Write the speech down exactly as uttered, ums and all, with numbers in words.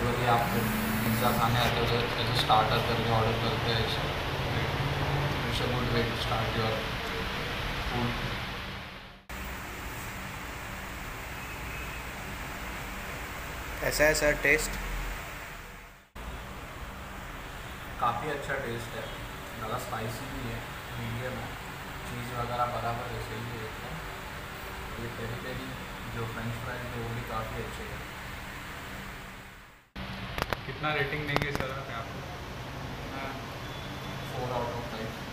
Usually आप pizza खाने आते हो तो ऐसे स्टार्टर करके ऑर्डर करते हैं, it's a good way to start your food. ऐसा है सर टेस्ट? काफ़ी अच्छा टेस्ट है, ज़्यादा स्पाइसी भी है, मीडियम है, चीज़ वगैरह बराबर है, सही है एकदम। ये पेरी पेरी जो फ्रेंच फ्राइज है वो भी काफ़ी अच्छे है। कितना रेटिंग देंगे सर आप यहाँ पे? Four out of five.